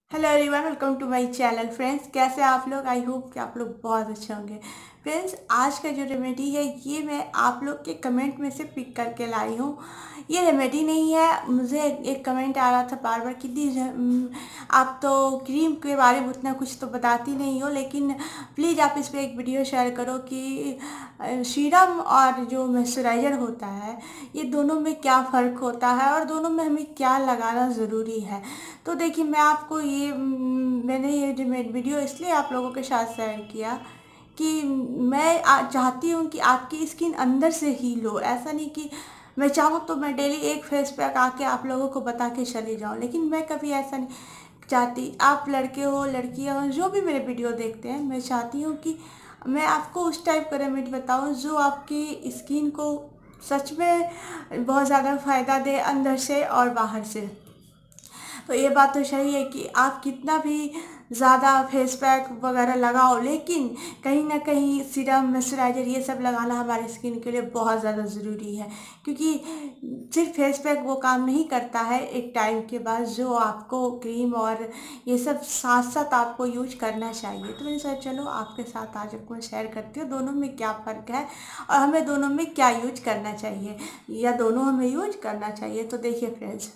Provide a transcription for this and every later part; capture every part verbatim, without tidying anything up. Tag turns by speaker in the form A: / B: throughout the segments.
A: Hello everyone, welcome to my channel. Friends, कैसे आप लोग? आई होप कि आप लोग बहुत अच्छे होंगे। फ्रेंड्स, आज का जो रेमेडी है ये मैं आप लोग के कमेंट में से पिक करके लाई हूँ। ये रेमेडी नहीं है, मुझे एक कमेंट आ रहा था बार बार कि दी आप तो क्रीम के बारे में उतना कुछ तो बताती नहीं हो, लेकिन प्लीज़ आप इस पर एक वीडियो शेयर करो कि सीरम और जो मॉइस्चराइज़र होता है ये दोनों में क्या फ़र्क होता है और दोनों में हमें क्या लगाना ज़रूरी है। तो देखिए, मैं आपको ये मैंने ये वीडियो इसलिए आप लोगों के साथ शेयर किया कि मैं चाहती हूँ कि आपकी स्किन अंदर से हील हो। ऐसा नहीं कि मैं चाहूँ तो मैं डेली एक फेस पैक आके आप लोगों को बता के चली जाऊँ, लेकिन मैं कभी ऐसा नहीं चाहती। आप लड़के हो लड़कियाँ हो जो भी मेरे वीडियो देखते हैं, मैं चाहती हूँ कि मैं आपको उस टाइप का रेमेडी बताऊँ जो आपकी स्किन को सच में बहुत ज़्यादा फ़ायदा दे, अंदर से और बाहर से। तो ये बात तो सही है कि आप कितना भी ज़्यादा फेस पैक वगैरह लगाओ, लेकिन कहीं ना कहीं सीरम मॉइस्चराइज़र ये सब लगाना हमारी स्किन के लिए बहुत ज़्यादा ज़रूरी है, क्योंकि सिर्फ फेस पैक वो काम नहीं करता है। एक टाइम के बाद जो आपको क्रीम और ये सब साथ साथ आपको यूज करना चाहिए। तो मैंने सोचा चलो आपके साथ आज आपको मैं शेयर करती हूँ दोनों में क्या फ़र्क है और हमें दोनों में क्या यूज करना चाहिए या दोनों हमें यूज करना चाहिए। तो देखिए फ्रेंड्स,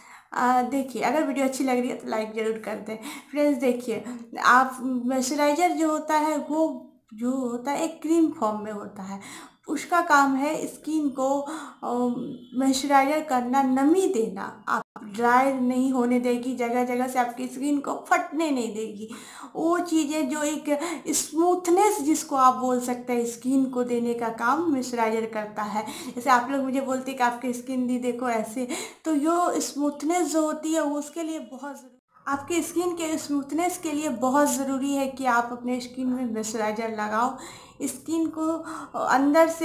A: आ, देखिए, अगर वीडियो अच्छी लग रही है तो लाइक ज़रूर कर दें। फ्रेंड्स देखिए, आप मॉइस्चराइज़र जो होता है वो जो होता है एक क्रीम फॉर्म में होता है। उसका काम है स्किन को मॉइस्चराइज़र करना, नमी देना, आप ड्राई नहीं होने देगी, जगह जगह से आपकी स्किन को फटने नहीं देगी। वो चीज़ें जो एक स्मूथनेस जिसको आप बोल सकते हैं स्किन को देने का काम मॉइस्चराइज़र करता है। जैसे आप लोग मुझे बोलते हैं कि आपकी स्किन दी देखो ऐसे, तो यो स्मूथनेस जो होती है वो उसके लिए बहुत ज़रूरी, आपके स्किन के स्मूथनेस के लिए बहुत ज़रूरी है कि आप अपने स्किन में मॉइस्चराइज़र लगाओ। स्किन को अंदर से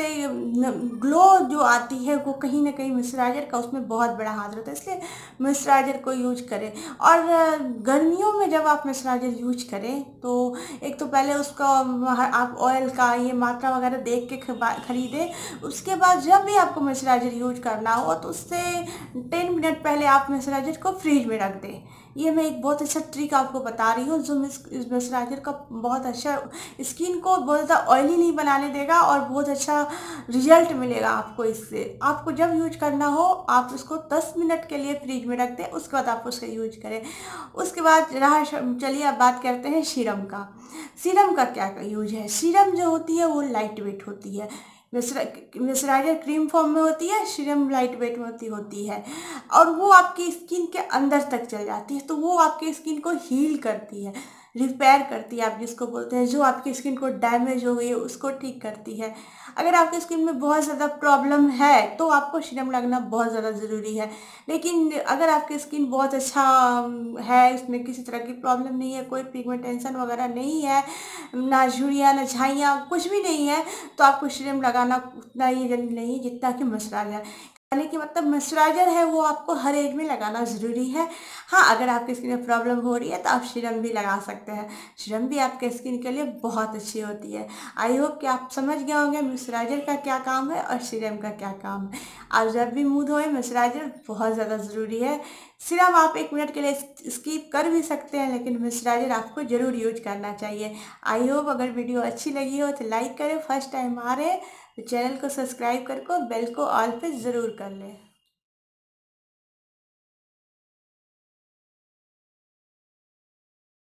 A: ग्लो जो आती है वो कहीं ना कहीं मॉइस्चराइज़र का उसमें बहुत बड़ा हाथ रहता है, इसलिए मॉइस्चराइज़र को यूज करें। और गर्मियों में जब आप मॉइस्चराइज़र यूज करें तो एक तो पहले उसका आप ऑयल का ये मात्रा वगैरह देख के खरीदें। उसके बाद जब भी आपको मॉइस्चराइज़र यूज करना हो तो उससे टेन मिनट पहले आप मॉइस्चराइज़र को फ्रिज में रख दें। ये मैं एक बहुत अच्छा ट्रिक आपको बता रही हूँ जो इस मॉइस्चराइज़र का बहुत अच्छा स्किन को बहुत ज़्यादा ऑयली नहीं बनाने देगा और बहुत अच्छा रिजल्ट मिलेगा आपको इससे। आपको जब यूज करना हो आप उसको दस मिनट के लिए फ्रिज में रख दें, उसके बाद आप उसका यूज करें। उसके बाद रहा, चलिए अब बात करते हैं सीरम का। सीरम का क्या यूज है? सीरम जो होती है वो लाइट वेट होती है। मॉइस्चराइज़र क्रीम फॉर्म में होती है, सीरम लाइट वेट में होती होती है और वो आपकी स्किन के अंदर तक चल जाती है। तो वो आपकी स्किन को हील करती है, रिपेयर करती है, आप जिसको बोलते हैं, जो आपकी स्किन को डैमेज हो गई है उसको ठीक करती है। अगर आपकी स्किन में बहुत ज़्यादा प्रॉब्लम है तो आपको सीरम लगना बहुत ज़्यादा ज़रूरी है। लेकिन अगर आपकी स्किन बहुत अच्छा है, इसमें किसी तरह की प्रॉब्लम नहीं है, कोई पिगमेंटेशन वगैरह नहीं है, ना झुर्रियाँ ना झाइयाँ कुछ भी नहीं है, तो आपको सीरम लगाना उतना ही जल्दी नहीं जितना कि मॉइस्चराइज़र। कहने की मतलब मॉइस्चराइज़र है वो आपको हर एज में लगाना ज़रूरी है। हाँ, अगर आपकी स्किन में प्रॉब्लम हो रही है तो आप सीरम भी लगा सकते हैं। सीरम भी आपके स्किन के लिए बहुत अच्छी होती है। आई होप कि आप समझ गए होंगे मॉइस्चराइज़र का क्या काम है और सीरम का क्या काम है। आप जब भी मुँह धोए मॉइस्चराइज़र बहुत ज़्यादा ज़रूरी है। सीरम आप एक मिनट के लिए स्किप कर भी सकते हैं, लेकिन मॉइस्चराइज़र आपको ज़रूर यूज करना चाहिए। आई होप अगर वीडियो अच्छी लगी हो तो लाइक करें, फर्स्ट टाइम आ रहे हैं तो चैनल को सब्सक्राइब करके बेल को ऑल पे ज़रूर कर लें।